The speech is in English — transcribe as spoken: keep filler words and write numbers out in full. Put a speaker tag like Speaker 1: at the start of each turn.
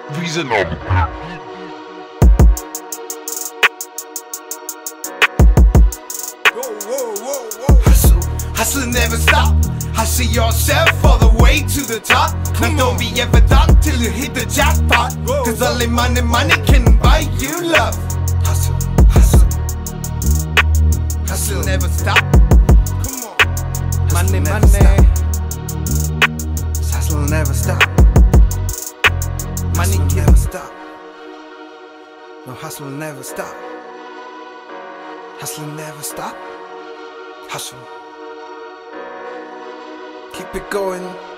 Speaker 1: Reasonable.
Speaker 2: Hustle, hustle never stop. Hustle yourself all the way to the top. Now don't be ever done till you hit the jackpot. Cause only money, money can buy you love. Hustle, hustle, hustle never stop. Come on, money, money. Hustle never stop. Money never stop. No, hustle never stop. Hustle never stop. Hustle. Keep it going.